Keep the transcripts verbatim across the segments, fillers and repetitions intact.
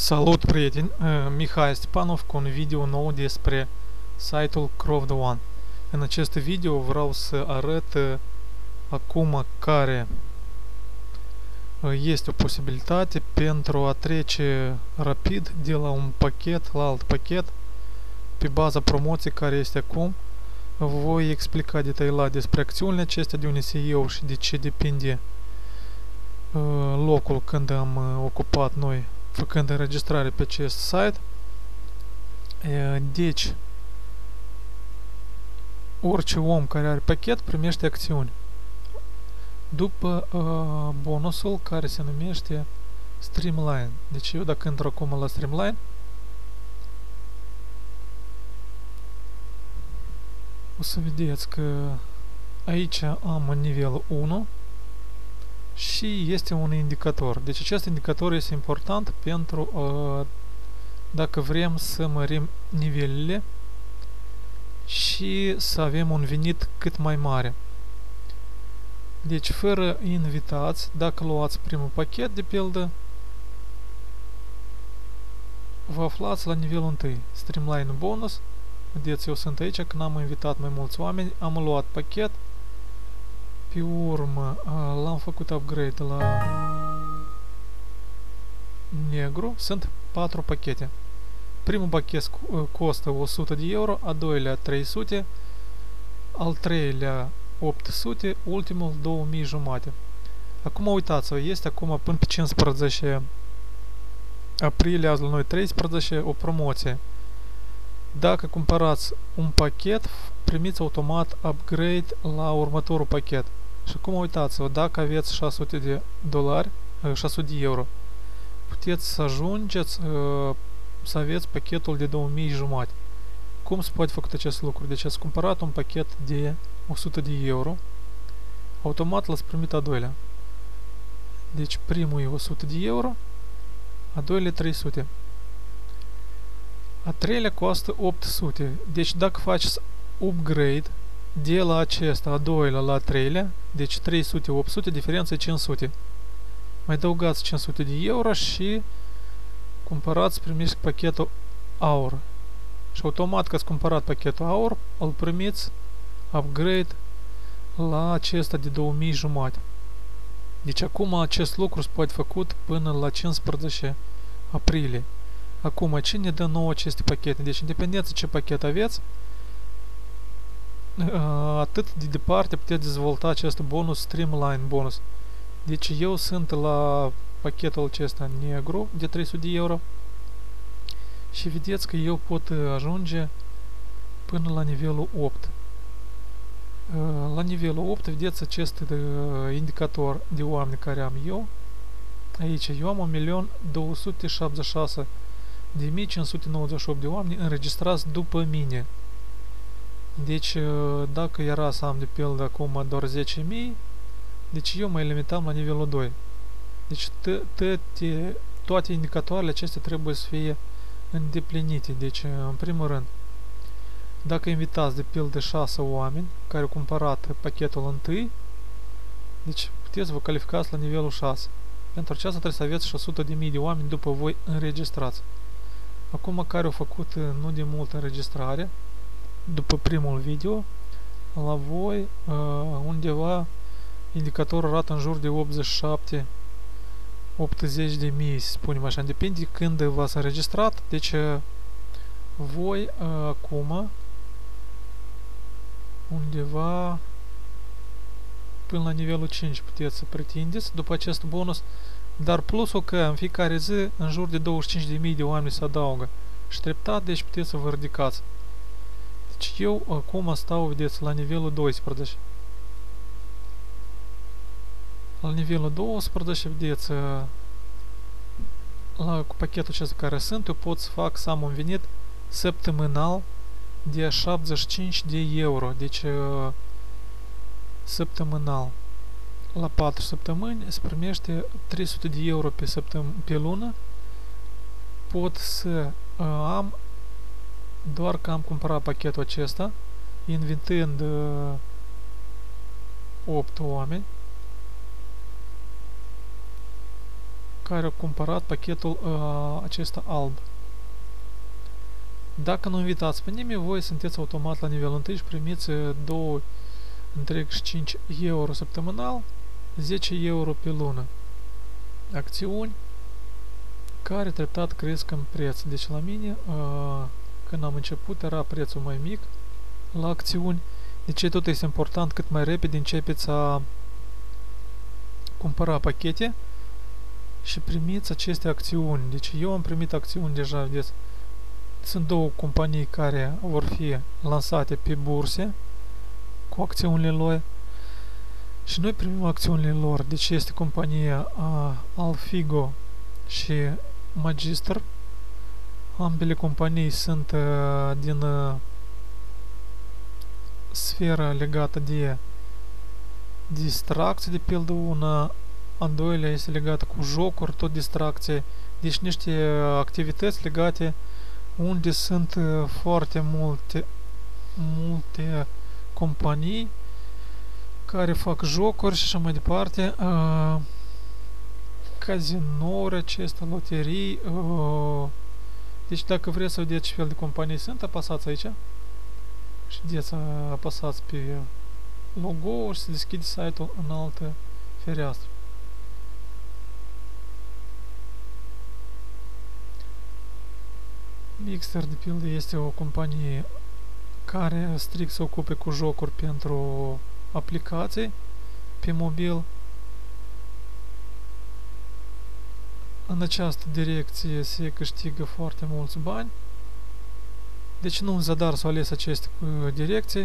Salut, prieteni! Mihai Stepanov cu un video nou despre site-ul Croft One. În acest video vreau să arăt acum care este o posibilitate pentru a trece rapid de la un pachet la alt pachet pe baza promoției care este acum. Voi explica detailat despre acțiunile acestea, de unde se iau și de ce depinde locul când am ocupat noi făcând înregistrare pe acest site. Deci, orice om care are pachet primește acțiuni după uh, bonusul care se numește Streamline. Deci eu dacă intru acum la Streamline, o să vedeți că aici am nivelul unu și este un indicator. Deci acest indicator este important pentru uh, dacă vrem să mărim nivelele și să avem un venit cât mai mare. Deci fără invitați, dacă luați primul pachet de pildă, vă aflați la nivelul unu, Streamline bonus. Vedeți, eu sunt aici, când am invitat mai mulți oameni, am luat pachet. Pe urmă l-am făcut upgrade la negru. Sunt patru pachete. Primul pachet costă o sută de euro, a doilea trei sute, al treilea opt sute, ultimul două mii jumate. Acum uitați-vă, este acum până pe cincisprezece aprilie, azi la noi treisprezece, o promoție. Dacă cumpărați un pachet, primiți automat upgrade la următorul pachet. Și acum uitați-vă, dacă aveți șase sute de dolari, șase sute de euro, puteți să ajungeți să aveți pachetul de două mii jumate. Cum se poate făcut acest lucru? Deci ați cumpărat un pachet de o sută de euro, automat l-ați primit a doilea. Deci primul e o sută de euro, a doilea trei sute. A treilea costă opt sute. Deci dacă faceți upgrade de la acesta a doilea la a treilea, deci trei sute opt sute, diferența e cinci sute. Mai adăugați cinci sute de euro și cumpărați, primiți pachetul aur. Și automat că ați cumpărat pachetul aur, îl primiți upgrade la acesta de două mii jumate. Deci acum acest lucru se poate făcut până la cincisprezece aprilie. Acum, cine dă nouă aceste pachete? Deci, independență ce pachet aveți, atât de departe puteți dezvolta acest bonus Streamline bonus. Deci, eu sunt la pachetul acesta negru de trei sute de euro și vedeți că eu pot ajunge până la nivelul opt. La nivelul opt, vedeți acest indicator de oameni care am eu. Aici, eu am un milion două sute șaptezeci și șase de mii cinci sute nouăzeci și opt de oameni înregistrați după mine. Deci, dacă era să am de pildă acum doar zece mii, deci eu mă limitam la nivelul doi. Deci toate indicatoarele acestea trebuie să fie îndeplinite. Deci, în primul rând, dacă invitați de pildă șase oameni care au cumpărat pachetul întâi, deci puteți vă calificați la nivelul șase. Pentru aceasta trebuie să aveți șase sute de mii de oameni după voi înregistrați. Acum care au făcut nu de mult înregistrare, după primul video, la voi undeva indicatorul arată în jur de optzeci și șapte optzeci de mii, să spunem așa, depinde când v-ați înregistrat. Deci voi acum undeva până la nivelul cinci puteți să pretindeți după acest bonus, dar plusul că în fiecare zi în jur de douăzeci și cinci de mii de oameni se adaugă și treptat, deci puteți să vă ridicați. Deci eu acum stau, vedeți, la nivelul doisprezece. La nivelul doisprezece, vedeți, la, cu pachetul acesta care sunt, eu pot să fac să am un venit săptămânal de șaptezeci și cinci de euro. Deci săptămânal. La patru săptămâni se primește trei sute de euro pe, săptăm pe lună. Pot să uh, am, doar că am cumpărat pachetul acesta, invitând uh, opt oameni care au cumpărat pachetul uh, acesta alb. Dacă nu invitați pe nimeni, voi sunteți automat la nivelul unu și primiți două virgulă cinci euro săptămânal, zece euro pe lună. Acțiuni care treptat cresc în preț. Deci la mine, uh, când am început, era prețul mai mic la acțiuni. Deci tot este important cât mai repede începeți a cumpăra pachete și primiți aceste acțiuni. Deci eu am primit acțiuni deja, vedeți. Sunt două companii care vor fi lansate pe burse cu acțiunile lor și noi primim acțiunile lor. Deci este compania uh, Alfigo și Magister. Ambele companii sunt uh, din uh, sfera legată de distracție, de pildă una, a doilea este legată cu jocuri, tot distracție. Deci niște activități legate unde sunt uh, foarte multe multe companii care fac jocuri și așa mai departe, uh, cazinouri acestea, loterii. Uh, deci dacă vreți să vedeți ce fel de companii sunt, apăsați aici și vedeți, apăsați pe logo și se deschide site-ul în altă fereastră. Mixer, de pildă, este o companie care strict se ocupe cu jocuri pentru aplicații pe mobil. În această direcție se câștigă foarte mulți bani. Deci nu în zadar s-au ales aceste uh, direcții.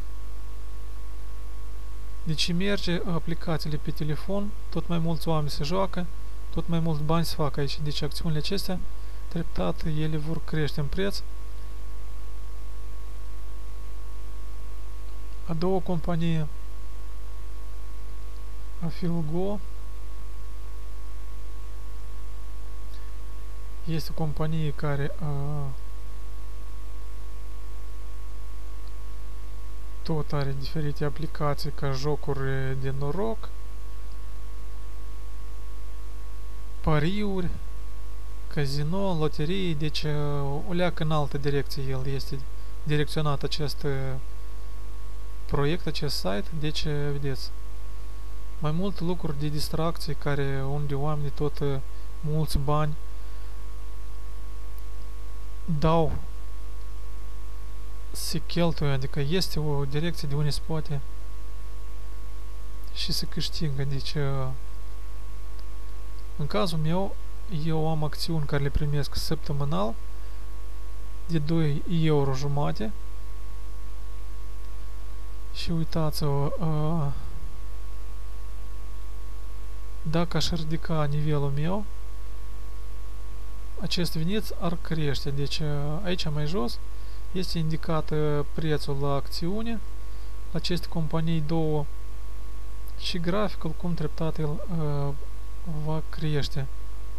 Deci merge aplicațiile pe telefon, tot mai mulți oameni se joacă, tot mai mulți bani se fac aici. Deci acțiunile acestea, treptat, ele vor crește în preț. A doua companie, Afilgo, este o companie care a, tot are diferite aplicații ca jocuri de noroc, pariuri, casino, loterii. Deci o leacă în altă direcție el este direcționat acest proiect, acest site. Deci vedeți, mai multe lucruri de distracție care unde oamenii tot mulți bani dau, se cheltuie, adică este o direcție de unde se poate și se câștigă. Deci în cazul meu, eu am acțiuni care le primesc săptămânal de doi euro jumate și uitați-vă, uh, dacă aș ridica nivelul meu, acest venit ar crește. Deci aici mai jos este indicat prețul la acțiune, la aceste companii două și graficul cum treptat el uh, va crește.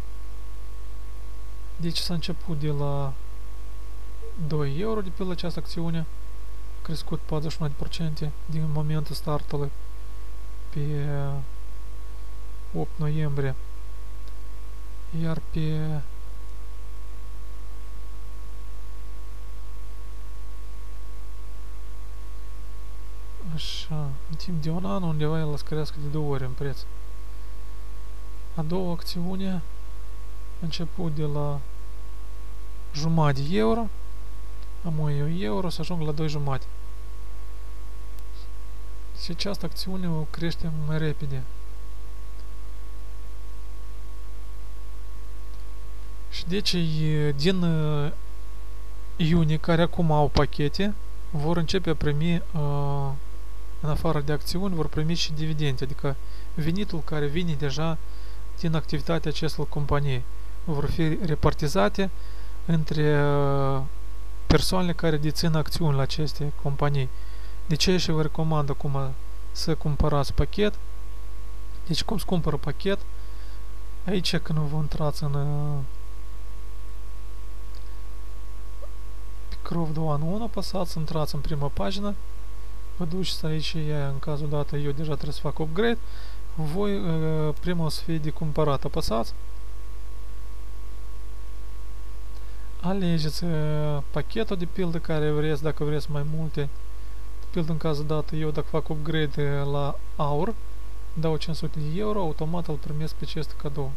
Deci s-a început de la doi euro de pe la această acțiune, a crescut patruzeci și unu la sută din momentul startului pe opt noiembrie, iar pe așa, în timp de un an undeva el o să crească de două ori în preț. A doua acțiune a început de la jumătate de euro, am un euro să ajung la doi jumate. Și această acțiune o crește mai repede. Și deci din iunie, care acum au pachete, vor începe a primi, uh, în afară de acțiuni, vor primi și dividende, adică venitul care vine deja din activitatea acestor companii vor fi repartizate între uh, persoanele care dețin acțiuni la aceste companii. De ce și vă recomand acum să cumpărați pachet. Deci cum se cumpără pachet? Aici când vă intrați în uh, Crov doi unu, apăsați, intrați în prima pagină, vă duceți aici, în cazul dat eu deja trebuie să fac upgrade, voi uh, prima o să fie de cumpărat, apăsați alegeți uh, pachetul de pildă care vreți, dacă vreți mai multe. De pildă în cazul dat, eu dacă fac upgrade la aur, dau cinci sute de euro, automat îl primesc pe acest cadou.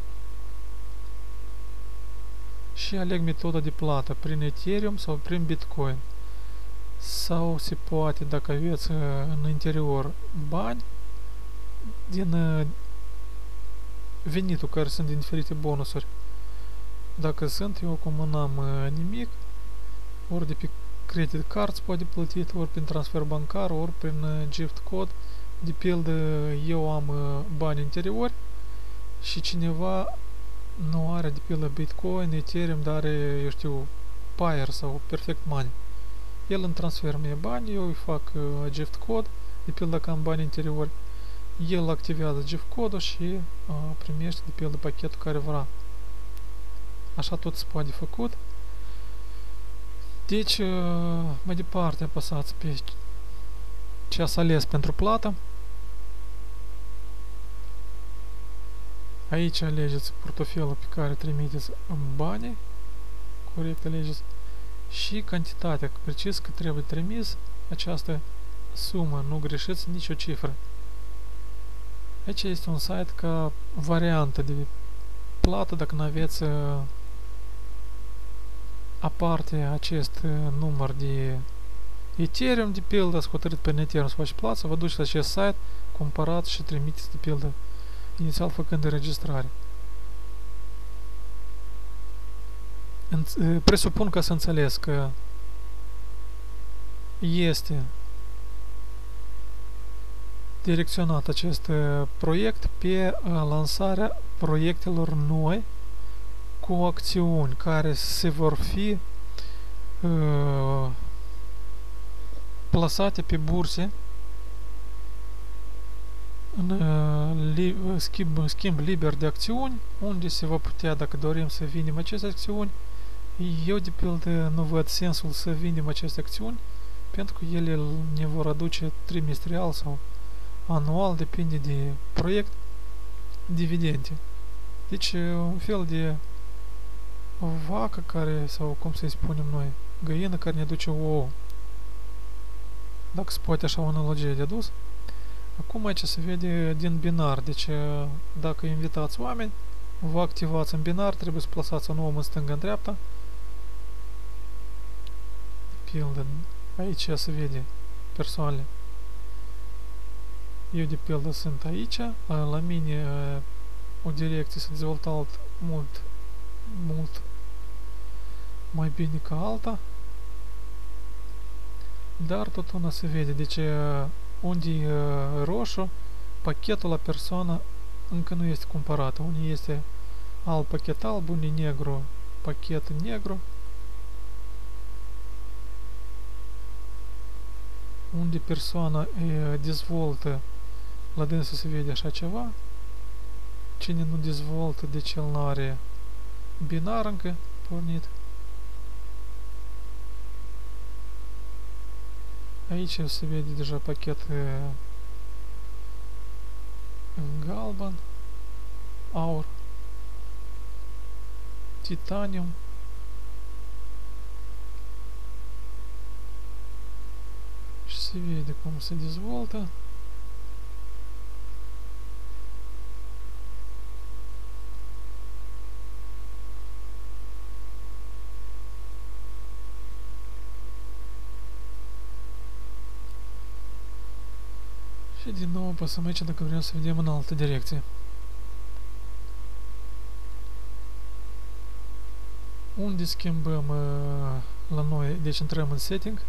Și aleg metoda de plată, prin Ethereum sau prin Bitcoin. Sau se poate, dacă aveți uh, în interior bani, din uh, venitul care sunt din diferite bonusuri. Dacă sunt, eu acum n-am uh, nimic, ori de pe credit card se poate plătit, ori prin transfer bancar, ori prin uh, gift code. De pildă, eu am uh, bani interiori și cineva nu are, de pildă, Bitcoin, Ethereum, dar are, eu știu, Payer sau Perfect Money. El îmi transferă mie bani, eu îi fac uh, gift code, de pildă dacă am bani interiori, el activează gift code-ul și uh, primește, de pildă, pachetul care vrea. Așa tot se poate făcut. Deci, uh, mai departe apăsați pe ce ați ales pentru plată. Aici alegeți portofelul pe care trimiteți banii. Corect alegeți. Și cantitatea, precis că trebuie trimis această sumă, nu greșiți nicio cifră. Aici este un site ca variantă de plată dacă nu aveți uh, aparte acest uh, număr de Ethereum, de pildă, ați hotărât pe Ethereum să faci plată, vă duceți la acest site, cumpărați și trimiteți, de pildă, inițial făcând înregistrare. Presupun că să înțeles că este direcționat acest proiect pe lansarea proiectelor noi cu acțiuni care se vor fi uh, plasate pe burse în uh, li, schimb, schimb liber de acțiuni, unde se va putea, dacă dorim să vindem aceste acțiuni. Eu, de pildă, nu văd sensul să vindem aceste acțiuni, pentru că ele ne vor aduce trimestrial sau anual, depinde de proiect, dividende. Deci, un fel de vacă care, sau cum să-i spunem noi, găină care ne duce ouă. Dacă se poate așa o analogie de adus. Acum aici se vede din binar, deci dacă invitați oameni, vă activați în binar, trebuie să plasați un om în stânga, în dreapta. Pildă, aici se vede persoanele. Eu, de pildă, sunt aici, la mine o direcție s-a dezvoltat mult, mult mai bine ca alta, dar tot una se vede, deci unde e roșu, pachetul la persoană încă nu este cumpărat, unde este alb pachet alb, unde e negru pachet negru, unde persoana e, dezvoltă, la dânsul se vede așa ceva. Cine nu dezvoltă, deci el n-are binar încă pornit. Aici se vede deja pachet e, în galben, aur, titanium, și se vede cum se dezvoltă. Și din nou apăsăm aici dacă vrem să vedem în altă direcție. Unde schimbăm uh, la noi, deci intrăm în setting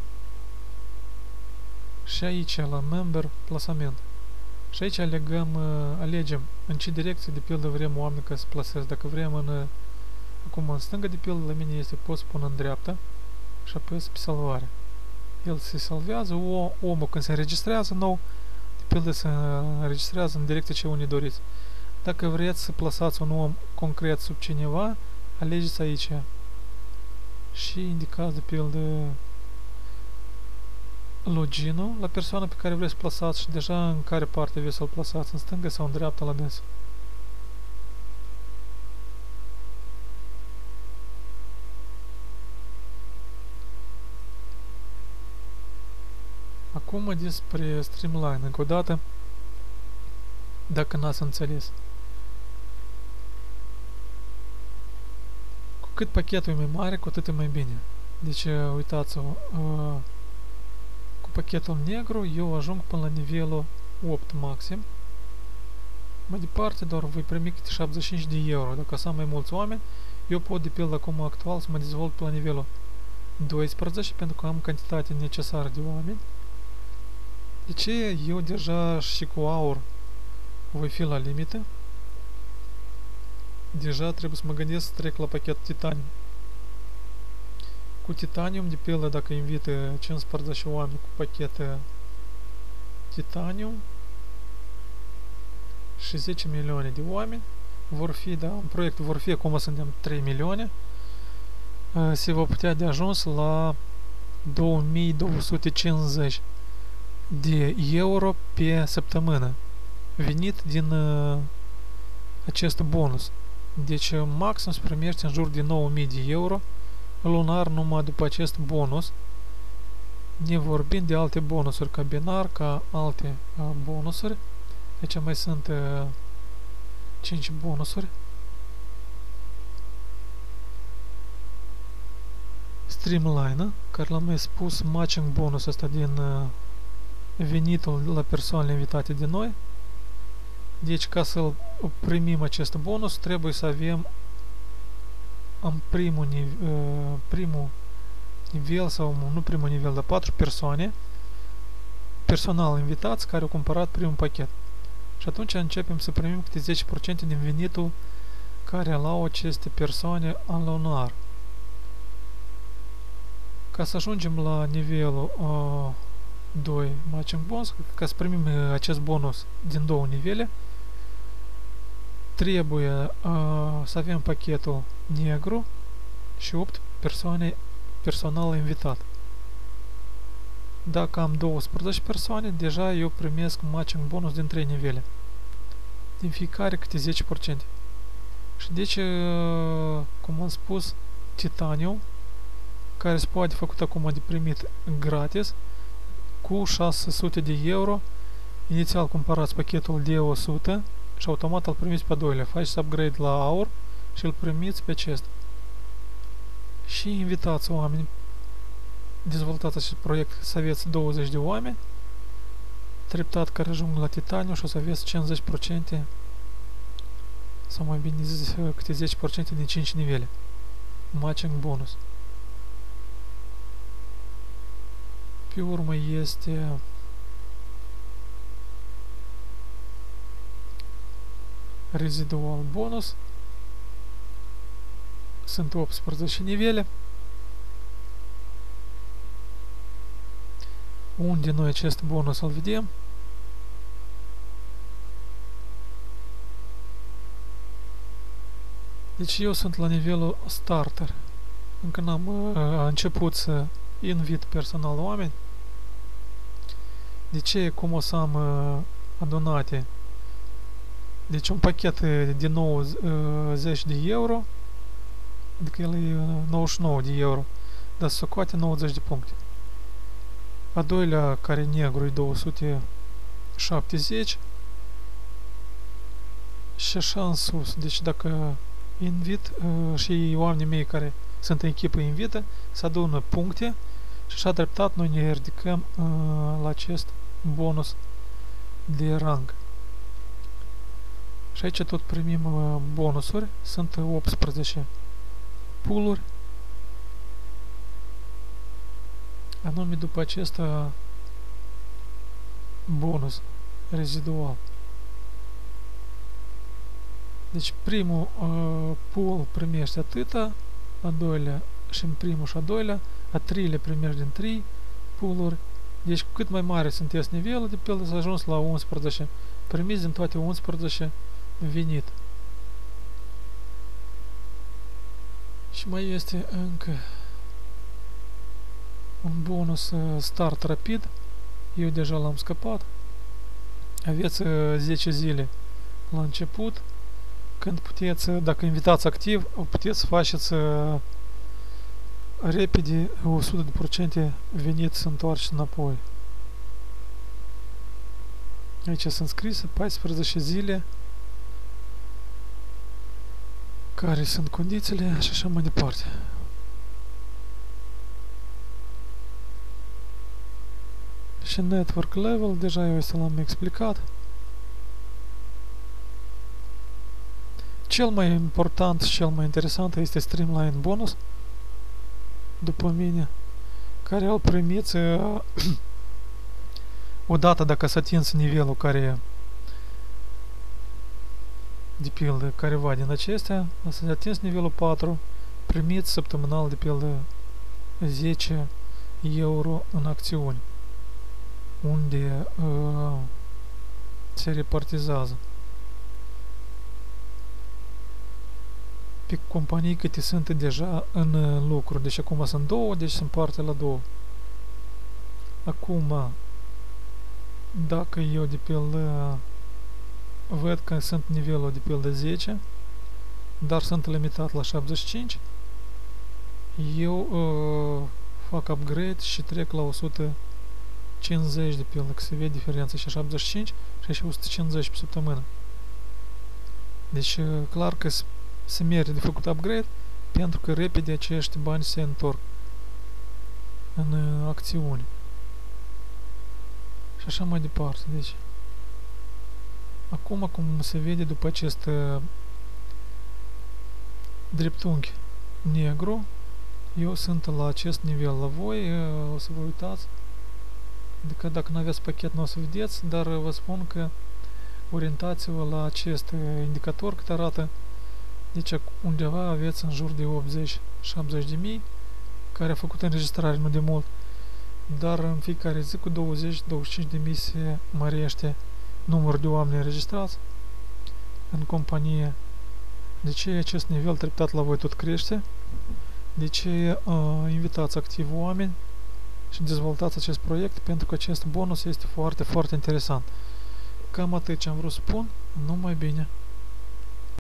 și aici la member plasament. Și aici alegăm, uh, alegem în ce direcție, de pildă, vrem oameni ca să plasez. Dacă vrem în, uh, acum în stânga, de pildă, la mine este pot să pun în dreapta și apăs pe salvare. El se salvează, o, omul când se înregistrează nou, de pildă se înregistrează în direcția ce unii doriți. Dacă vreți să plasați un om concret sub cineva, alegeți aici și indicați, de pildă, login-ul la persoana pe care vreți să plasați și deja în care parte vreți să-l plasați, în stânga sau în dreapta la des. Acum despre Streamline, încă o dată, dacă n-ați înțeles. Cu cât pachetul e mai mare, cu atât e mai bine. Deci, uitați-vă, uh, cu pachetul negru eu ajung până la nivelul opt maxim. Mai departe doar voi primi câte șaptezeci și cinci de euro. Dacă sunt mai mulți oameni, eu pot de pildă acum actual să mă dezvolt pe la nivelul doisprezece pentru că am cantitatea necesară de oameni. De ce eu deja și cu aur voi fi la limită? Deja trebuie să mă gândesc să trec la pachetul titanium. Cu titanium, de pildă, dacă invită cincisprezece oameni cu pachet titanium și zece milioane de oameni vor fi, da, în proiect vor fi, acum suntem trei milioane, se va putea de ajuns la două mii două sute cincizeci de euro pe săptămână venit din uh, acest bonus. Deci maxim se primește în jur de nouă mii de euro lunar numai după acest bonus, ne vorbim de alte bonusuri ca binar, ca alte uh, bonusuri. Aici mai sunt uh, cinci bonusuri. Streamline, care l-am mai spus, matching bonus ăsta din uh, venitul la persoanele invitate de noi. Deci ca să primim acest bonus trebuie să avem în primul, nive uh, primul nivel sau nu primul nivel, dar patru persoane personal invitați care au cumpărat primul pachet. Și atunci începem să primim câte zece la sută din venitul care au aceste persoane în lunar. Ca să ajungem la nivelul uh, doi matching bonus, ca să primim uh, acest bonus din două nivele, trebuie uh, să avem pachetul negru și opt persoane personal invitat. Dacă am douăsprezece persoane, deja eu primesc matching bonus din trei nivele. Din fiecare câte zece la sută. Și deci, uh, cum am spus, titanium, care se poate făcut acum de primit gratis, cu șase sute de euro. Inițial cumpărați pachetul de o sută și automat îl primiți pe doilea. Faceți upgrade la aur și îl primiți pe acesta. Și invitați oameni, dezvoltați acest proiect să aveți douăzeci de oameni, treptat care ajung la titaniu și o să aveți cincizeci la sută sau mai bine zis, câte zece la sută din cinci nivele. Matching bonus. Pe urmă este residual bonus. Sunt optsprezece nivele. Unde noi acest bonus îl vedem? Deci eu sunt la nivelul starter. Încă n-am uh, început să invit personal oameni. De ce? Cum o să am uh, adunate? Deci un pachet de nouăzeci de euro, adică el e nouăzeci și nouă de euro, dar se scoate nouăzeci de puncte. A doilea, care e negru, e două sute șaptezeci și așa în sus. Deci dacă invit uh, și oamenii mei care sunt în echipă invită, să adună puncte și așa treptat noi ne ridicăm uh, la acest bonus de rang. Și aici tot primim uh, bonusuri, sunt optsprezece pool-uri, anume după acest bonus rezidual. Deci primul uh, pool primește atâta, a doilea și în primul și a doilea, a treilea primești din trei pool-uri. Deci cât mai mare sunteți nivelul, de pildă să ajuns la unsprezece, primiți din toate unsprezece venit. Și mai este încă un bonus uh, start rapid. Eu deja l-am scăpat. Aveți uh, zece zile la început, când puteți, dacă invitați activ, puteți să faceți uh, repede o sută la sută venit să întoarceți înapoi. Aici sunt scrise paisprezece zile, care sunt condițiile și așa mai departe. Și network level, deja eu să l-am explicat. Cel mai important și cel mai interesant este Streamline Bonus, după mine, care îl primiți uh, odată dacă s-a atins nivelul care, de pildă, careva din acestea, s-a atins nivelul patru, primiți săptămânal, de pildă, zece euro în acțiuni, unde uh, se repartizează pe companii câte sunt deja în lucru. Deci acum sunt două, deci sunt parte la două. Acum, dacă eu, de pildă, văd că sunt nivelul, de pildă, zece, dar sunt limitat la șaptezeci și cinci, eu uh, fac upgrade și trec la o sută cincizeci, de pildă, că se vede diferența și șaptezeci și cinci și și o sută cincizeci pe săptămână. Deci, uh, clar că se merită de făcut upgrade, pentru că repede acești bani se întorc în uh, acțiuni. Și așa mai departe. Deci, acum, cum se vede după acest uh, dreptunghi negru, eu sunt la acest nivel. La voi uh, o să vă uitați. Adică dacă nu aveți pachet, nu o să vedeți, dar uh, vă spun că orientați-vă la acest uh, indicator cât arată. Deci undeva aveți în jur de optzeci șaptezeci de mii care a făcut înregistrare nu de mult, dar în fiecare zi cu douăzeci douăzeci și cinci de mii se mărește numărul de oameni înregistrați în companie. De ce acest nivel treptat la voi tot crește? De ce uh, invitați activ oameni și dezvoltați acest proiect? Pentru că acest bonus este foarte, foarte interesant. Cam atât ce am vrut să spun. Numai bine!